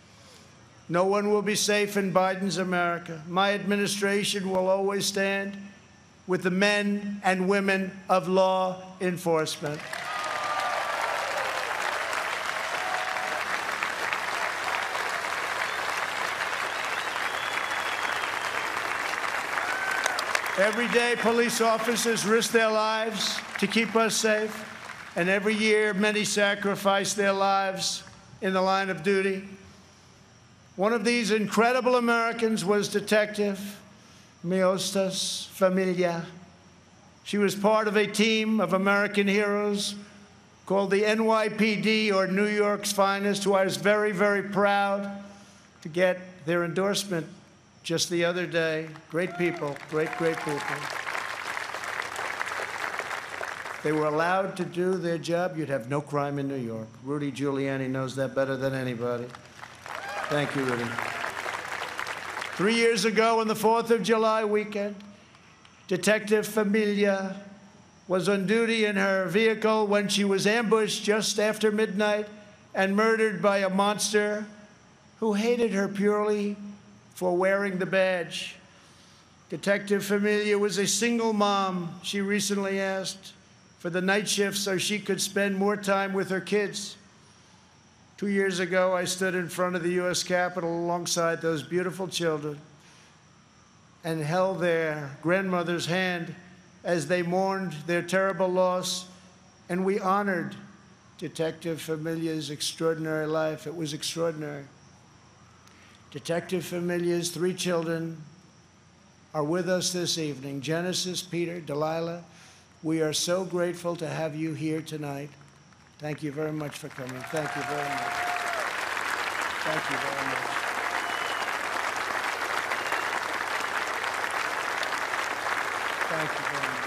Speaker 2: No one will be safe in Biden's America. My administration will always stand with the men and women of law enforcement. Every day, police officers risk their lives to keep us safe, and every year, many sacrifice their lives in the line of duty. One of these incredible Americans was Detective Miostas Familia. She was part of a team of American heroes called the NYPD, or New York's Finest, who I was very, very proud to get their endorsement just the other day. Great people, great, great people. They were allowed to do their job, you'd have no crime in New York. Rudy Giuliani knows that better than anybody. Thank you, Rudy. 3 years ago, on the 4th of July weekend, Detective Familia was on duty in her vehicle when she was ambushed just after midnight and murdered by a monster who hated her purely for wearing the badge. Detective Familia was a single mom. She recently asked for the night shift so she could spend more time with her kids. 2 years ago, I stood in front of the U.S. Capitol alongside those beautiful children and held their grandmother's hand as they mourned their terrible loss And we honored Detective Familia's extraordinary life. It was extraordinary. Detective Familia's 3 children are with us this evening. Genesis, Peter, Delilah, we are so grateful to have you here tonight. Thank you very much for coming. Thank you very much. Thank you very much. Thank you very much.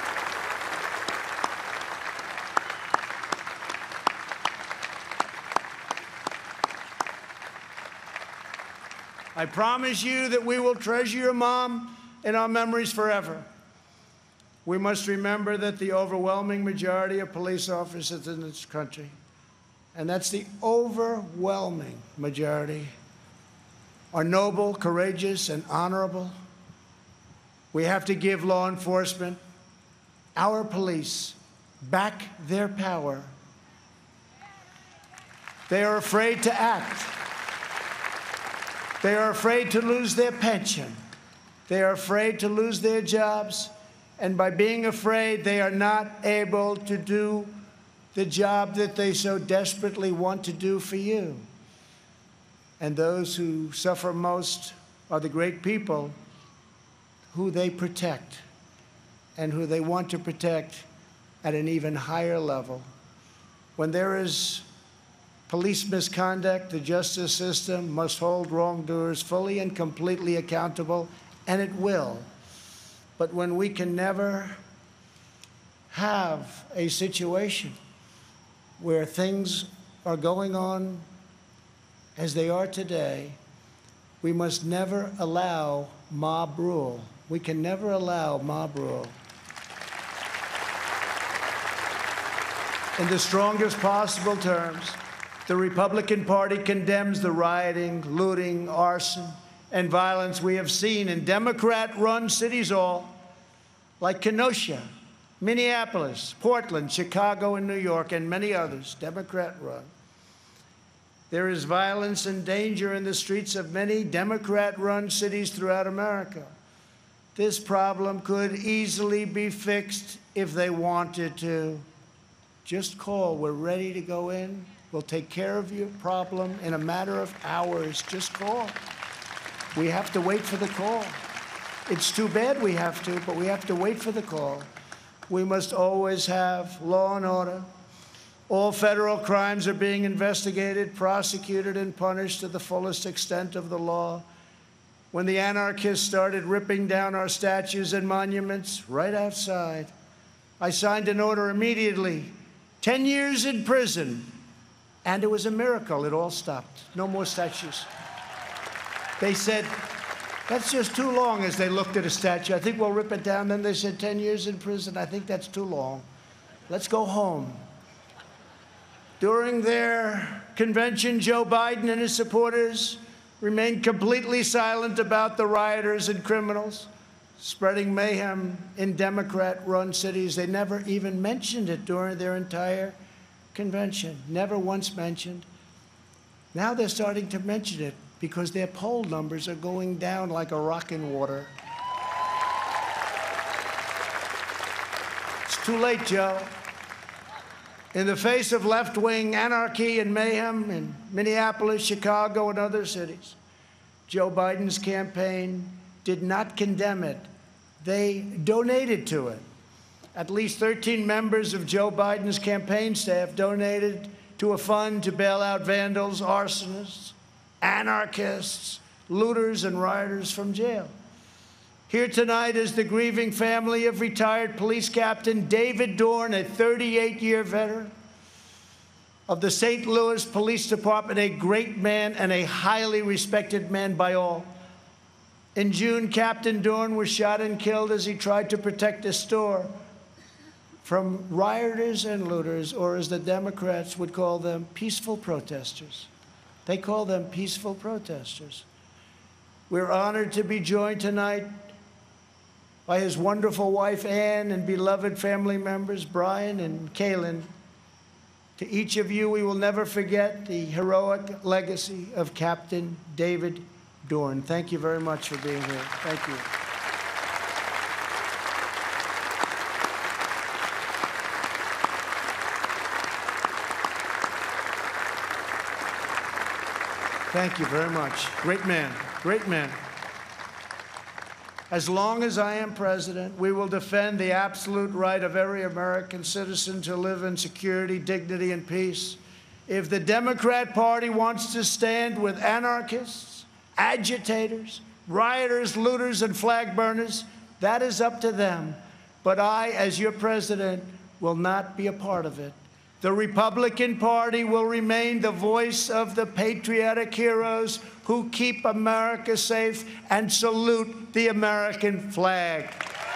Speaker 2: I promise you that we will treasure your mom in our memories forever. We must remember that the overwhelming majority of police officers in this country, and that's the overwhelming majority, are noble, courageous, and honorable. We have to give law enforcement, our police, back their power. They are afraid to act. They are afraid to lose their pension. They are afraid to lose their jobs. And by being afraid, they are not able to do the job that they so desperately want to do for you. And those who suffer most are the great people who they protect and who they want to protect at an even higher level. When there is police misconduct, the justice system must hold wrongdoers fully and completely accountable, and it will. But when we can never have a situation where things are going on as they are today, we must never allow mob rule. We can never allow mob rule. In the strongest possible terms, the Republican Party condemns the rioting, looting, arson, and violence we have seen in Democrat-run cities all, like Kenosha, Minneapolis, Portland, Chicago, and New York, and many others, Democrat-run. There is violence and danger in the streets of many Democrat-run cities throughout America. This problem could easily be fixed if they wanted to. Just call. We're ready to go in. We'll take care of your problem in a matter of hours. Just call. We have to wait for the call. It's too bad we have to, but we have to wait for the call. We must always have law and order. All federal crimes are being investigated, prosecuted, and punished to the fullest extent of the law. When the anarchists started ripping down our statues and monuments right outside, I signed an order immediately, 10 years in prison. And it was a miracle. It all stopped. No more statues. They said, that's just too long, as they looked at a statue. I think we'll rip it down. Then they said 10 years in prison. I think that's too long. Let's go home. During their convention, Joe Biden and his supporters remained completely silent about the rioters and criminals spreading mayhem in Democrat-run cities. They never even mentioned it during their entire convention. Never once mentioned. Now they're starting to mention it because their poll numbers are going down like a rock in water. It's too late, Joe. In the face of left-wing anarchy and mayhem in Minneapolis, Chicago, and other cities, Joe Biden's campaign did not condemn it. They donated to it. At least 13 members of Joe Biden's campaign staff donated to a fund to bail out vandals, arsonists, anarchists, looters, and rioters from jail. Here tonight is the grieving family of retired police captain David Dorn, a 38-year veteran of the St. Louis Police Department, a great man and a highly respected man by all. In June, Captain Dorn was shot and killed as he tried to protect a store from rioters and looters, or as the Democrats would call them, peaceful protesters. They call them peaceful protesters. We're honored to be joined tonight by his wonderful wife, Ann, and beloved family members, Brian and Kaylin. To each of you, we will never forget the heroic legacy of Captain David Dorn. Thank you very much for being here. Thank you. Thank you very much. Great man, great man. As long as I am president, we will defend the absolute right of every American citizen to live in security, dignity, and peace. If the Democrat Party wants to stand with anarchists, agitators, rioters, looters, and flag burners, that is up to them. But I, as your president, will not be a part of it. The Republican Party will remain the voice of the patriotic heroes who keep America safe and salute the American flag.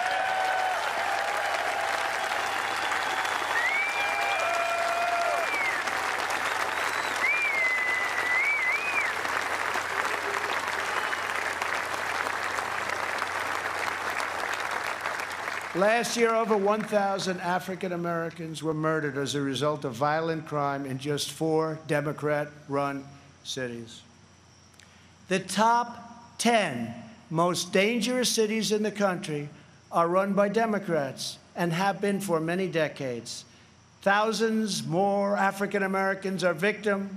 Speaker 2: Last year, over 1,000 African Americans were murdered as a result of violent crime in just 4 Democrat-run cities. The top 10 most dangerous cities in the country are run by Democrats and have been for many decades. Thousands more African Americans are victims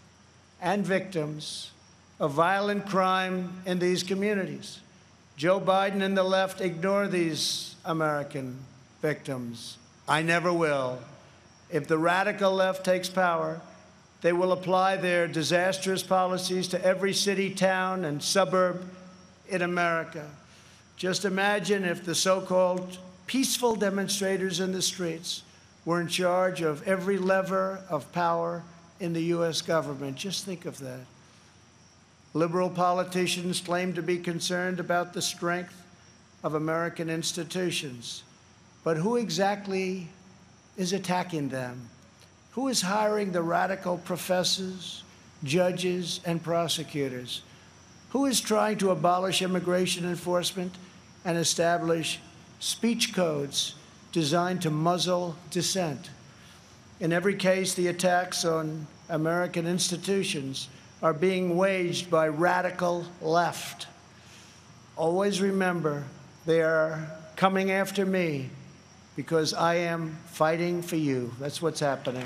Speaker 2: of violent crime in these communities. Joe Biden and the left ignore these American victims. I never will. If the radical left takes power, they will apply their disastrous policies to every city, town, and suburb in America. Just imagine if the so-called peaceful demonstrators in the streets were in charge of every lever of power in the U.S. government. Just think of that. Liberal politicians claim to be concerned about the strength of American institutions. But who exactly is attacking them? Who is hiring the radical professors, judges, and prosecutors? Who is trying to abolish immigration enforcement and establish speech codes designed to muzzle dissent? In every case, the attacks on American institutions are being waged by radical left. Always remember, they are coming after me because I am fighting for you. That's what's happening.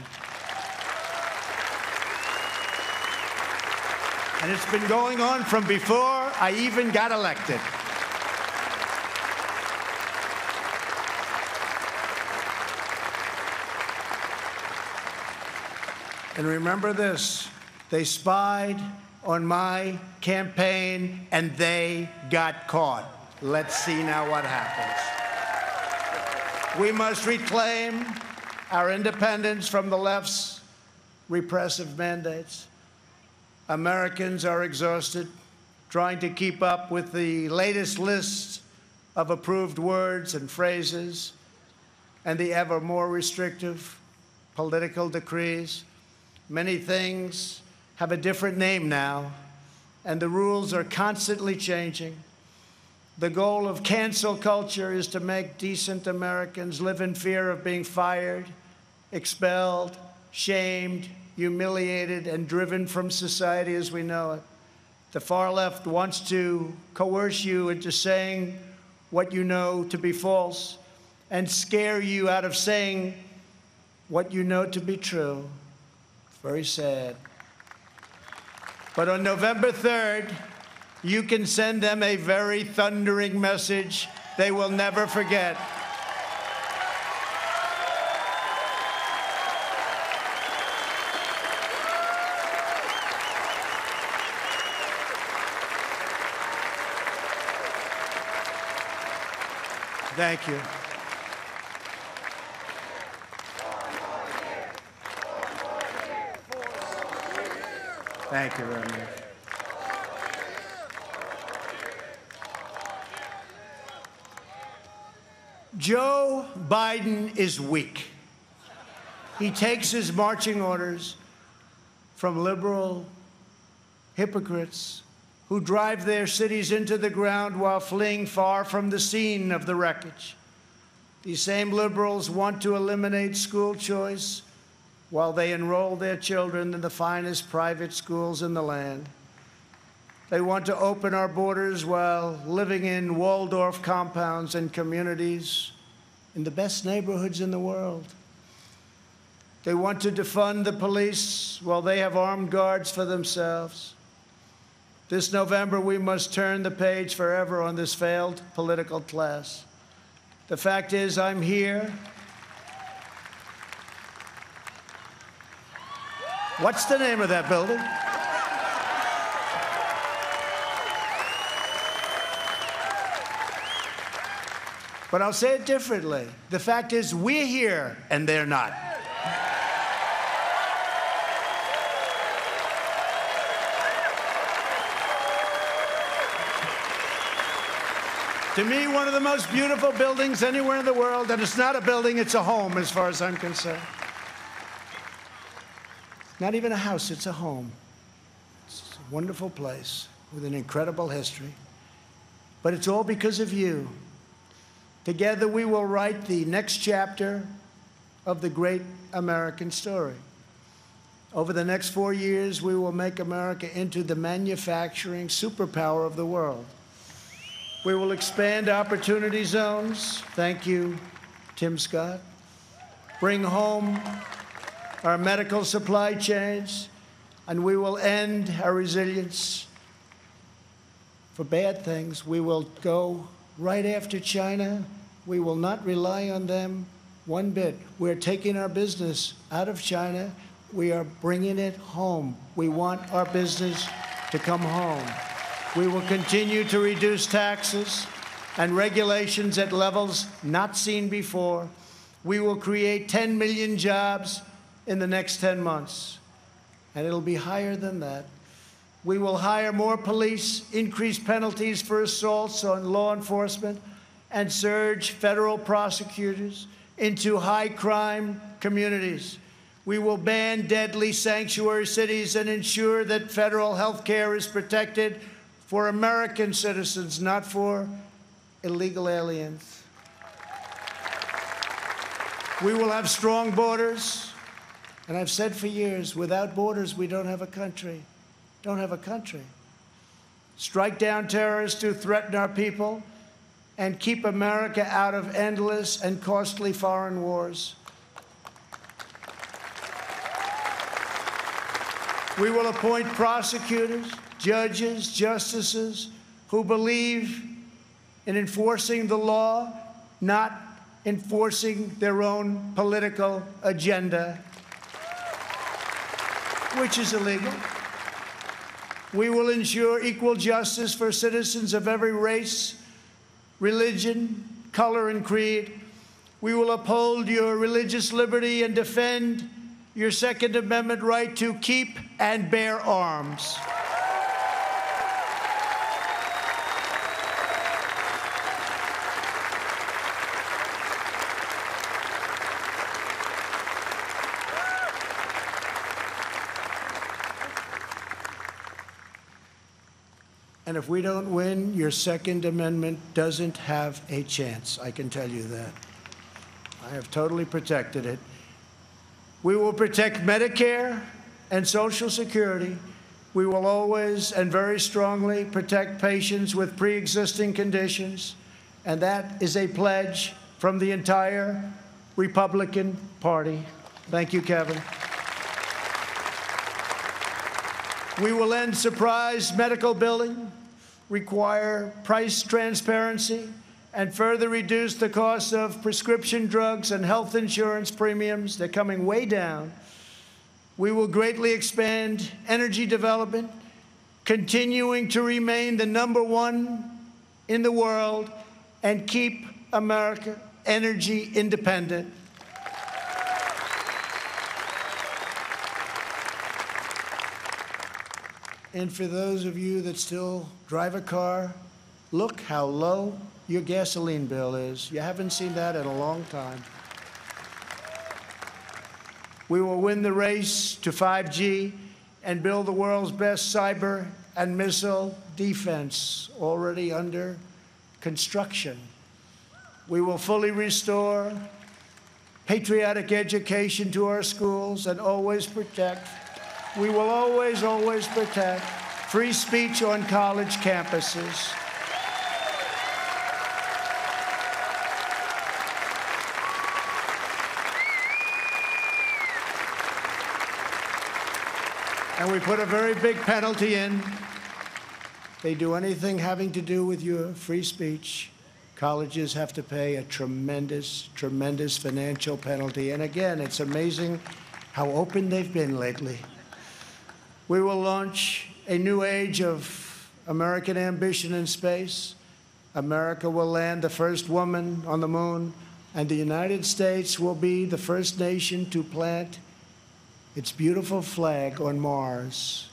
Speaker 2: And it's been going on from before I even got elected. And remember this, they spied on my campaign and they got caught. Let's see now what happens. We must reclaim our independence from the left's repressive mandates. Americans are exhausted trying to keep up with the latest lists of approved words and phrases and the ever more restrictive political decrees. Many things have a different name now, and the rules are constantly changing. The goal of cancel culture is to make decent Americans live in fear of being fired, expelled, shamed, humiliated, and driven from society as we know it. The far left wants to coerce you into saying what you know to be false and scare you out of saying what you know to be true. Very sad. But on November 3rd, you can send them a very thundering message they will never forget. Thank you. Thank you very much. Joe Biden is weak. He takes his marching orders from liberal hypocrites who drive their cities into the ground while fleeing far from the scene of the wreckage. These same liberals want to eliminate school choice while they enroll their children in the finest private schools in the land. They want to open our borders while living in Waldorf compounds and communities in the best neighborhoods in the world. They want to defund the police while they have armed guards for themselves. This November, we must turn the page forever on this failed political class. The fact is, I'm here. What's the name of that building? But I'll say it differently. The fact is, we're here and they're not. To me, one of the most beautiful buildings anywhere in the world, and it's not a building, it's a home as far as I'm concerned. Not even a house, it's a home. It's a wonderful place with an incredible history. But it's all because of you. Together, we will write the next chapter of the great American story. Over the next 4 years, we will make America into the manufacturing superpower of the world. We will expand opportunity zones. Thank you, Tim Scott. Bring home our medical supply chains, and we will end our resilience for bad things. We will go right after China. We will not rely on them one bit. We're taking our business out of China. We are bringing it home. We want our business to come home. We will continue to reduce taxes and regulations at levels not seen before. We will create 10 million jobs in the next 10 months, and it'll be higher than that. We will hire more police, increase penalties for assaults on law enforcement, and surge federal prosecutors into high-crime communities. We will ban deadly sanctuary cities and ensure that federal health care is protected for American citizens, not for illegal aliens. We will have strong borders, and I've said for years, without borders, we don't have a country. Don't have a country. Strike down terrorists who threaten our people, and keep America out of endless and costly foreign wars. We will appoint prosecutors, judges, justices who believe in enforcing the law, not enforcing their own political agenda, which is illegal. We will ensure equal justice for citizens of every race, religion, color, and creed. We will uphold your religious liberty and defend your Second Amendment right to keep and bear arms. And if we don't win, your Second Amendment doesn't have a chance. I can tell you that. I have totally protected it. We will protect Medicare and Social Security. We will always and very strongly protect patients with pre-existing conditions. And that is a pledge from the entire Republican Party. Thank you, Kevin. We will end surprise medical billing, require price transparency, and further reduce the cost of prescription drugs and health insurance premiums. They're coming way down. We will greatly expand energy development, continuing to remain the #1 in the world and keep America energy independent. And for those of you that still drive a car, look how low your gasoline bill is. You haven't seen that in a long time. We will win the race to 5G and build the world's best cyber and missile defense, already under construction. We will fully restore patriotic education to our schools and always protect. We will always, always protect free speech on college campuses. And we put a very big penalty in they do anything having to do with your free speech, colleges have to pay a tremendous, tremendous financial penalty. And again, it's amazing how open they've been lately. We will launch a new age of American ambition in space. America will land the first woman on the moon, and the United States will be the first nation to plant its beautiful flag on Mars.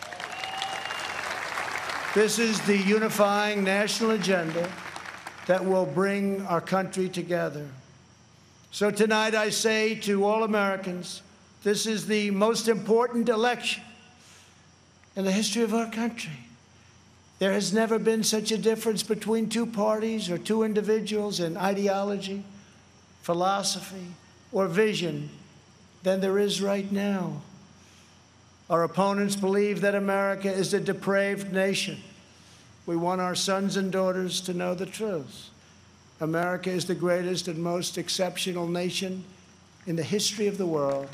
Speaker 2: This is the unifying national agenda that will bring our country together. So tonight I say to all Americans, this is the most important election in the history of our country. There has never been such a difference between two parties or two individuals in ideology, philosophy, or vision than there is right now. Our opponents believe that America is a depraved nation. We want our sons and daughters to know the truth. America is the greatest and most exceptional nation in the history of the world.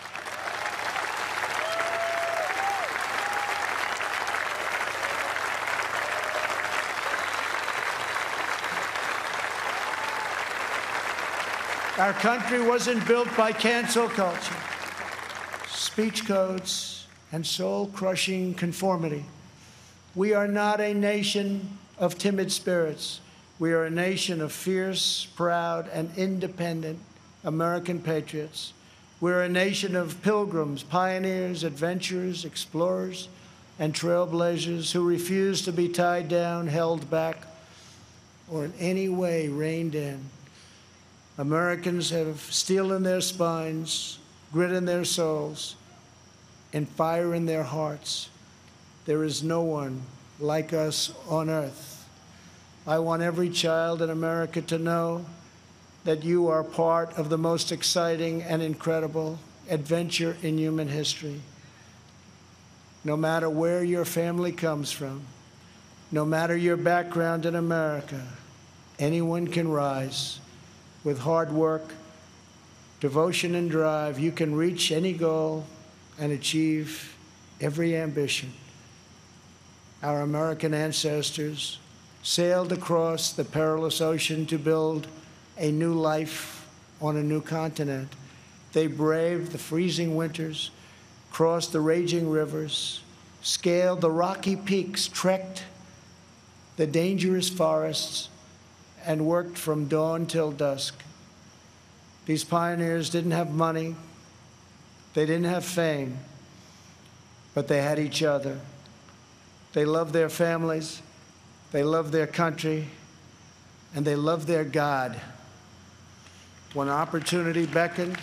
Speaker 2: Our country wasn't built by cancel culture, speech codes, and soul-crushing conformity. We are not a nation of timid spirits. We are a nation of fierce, proud, and independent American patriots. We're a nation of pilgrims, pioneers, adventurers, explorers, and trailblazers who refuse to be tied down, held back, or in any way reined in. Americans have steel in their spines, grit in their souls, and fire in their hearts. There is no one like us on earth. I want every child in America to know that you are part of the most exciting and incredible adventure in human history. No matter where your family comes from, no matter your background in America, anyone can rise. With hard work, devotion, and drive, you can reach any goal and achieve every ambition. Our American ancestors sailed across the perilous ocean to build a new life on a new continent. They braved the freezing winters, crossed the raging rivers, scaled the rocky peaks, trekked the dangerous forests, and worked from dawn till dusk. These pioneers didn't have money, they didn't have fame, but they had each other. They loved their families, they loved their country, and they loved their God. When opportunity beckoned,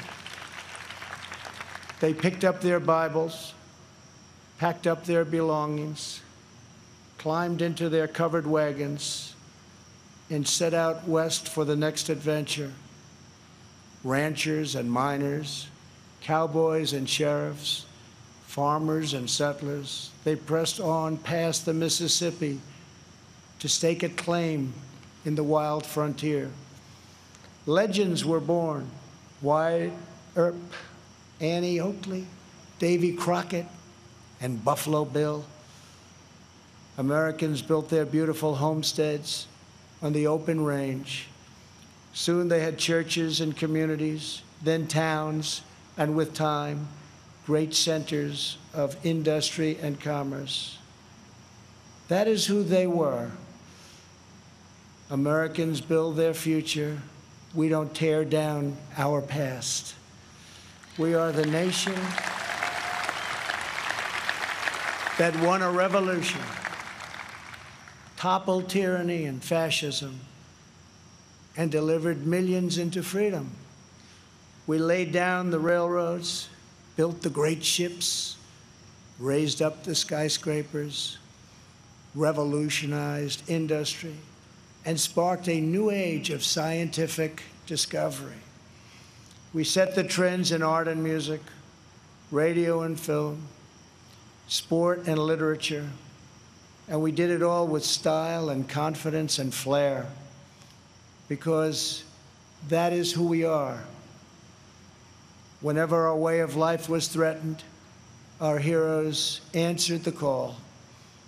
Speaker 2: they picked up their Bibles, packed up their belongings, climbed into their covered wagons, and set out west for the next adventure. Ranchers and miners, cowboys and sheriffs, farmers and settlers, they pressed on past the Mississippi to stake a claim in the wild frontier. Legends were born: Wyatt Earp, Annie Oakley, Davy Crockett, and Buffalo Bill. Americans built their beautiful homesteads on the open range. Soon they had churches and communities, then towns, and with time, great centers of industry and commerce. That is who they were. Americans build their future. We don't tear down our past. We are the nation that won a revolution, toppled tyranny and fascism, and delivered millions into freedom. We laid down the railroads, built the great ships, raised up the skyscrapers, revolutionized industry, and sparked a new age of scientific discovery. We set the trends in art and music, radio and film, sport and literature, and we did it all with style and confidence and flair, because that is who we are. Whenever our way of life was threatened, our heroes answered the call.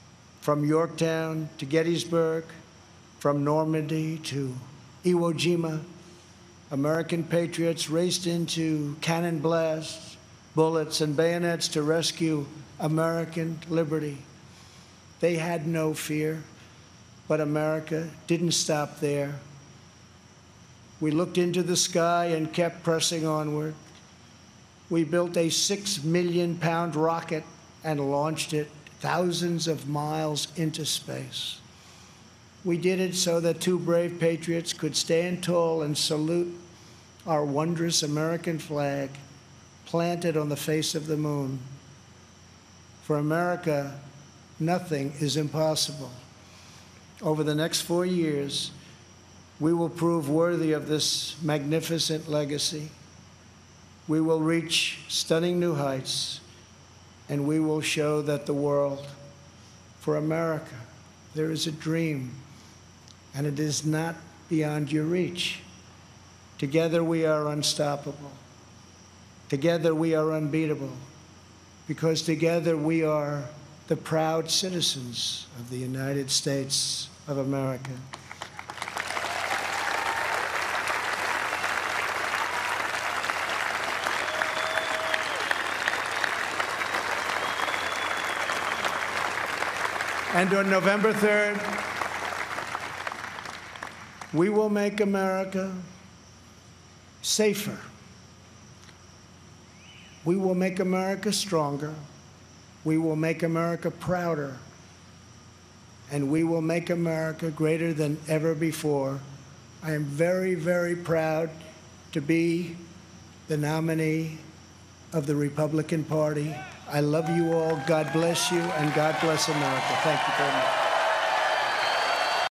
Speaker 2: from Yorktown to Gettysburg, from Normandy to Iwo Jima, American patriots raced into cannon blasts, bullets, and bayonets to rescue American liberty. They had no fear, but America didn't stop there. We looked into the sky and kept pressing onward. We built a 6 million pound rocket and launched it thousands of miles into space. We did it so that two brave patriots could stand tall and salute our wondrous American flag planted on the face of the moon. For America, nothing is impossible. Over the next 4 years, we will prove worthy of this magnificent legacy. We will reach stunning new heights, and we will show that the world, for America, there is a dream, and it is not beyond your reach. Together we are unstoppable. Together we are unbeatable, because together we are the proud citizens of the United States of America. And on November 3rd, we will make America safer. We will make America stronger. We will make America prouder. And we will make America greater than ever before. I am very, very proud to be the nominee of the Republican Party. I love you all. God bless you, and God bless America. Thank you very much.